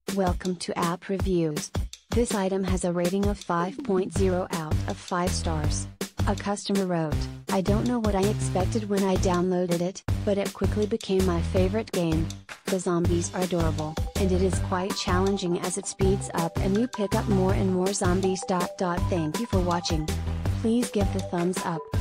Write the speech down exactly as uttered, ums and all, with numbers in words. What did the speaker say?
Welcome to App Reviews. This item has a rating of five point zero out of five stars. A customer wrote, "I don't know what I expected when I downloaded it, but it quickly became my favorite game. The zombies are adorable, and it is quite challenging as it speeds up and you pick up more and more zombies. Thank you for watching. Please give the thumbs up.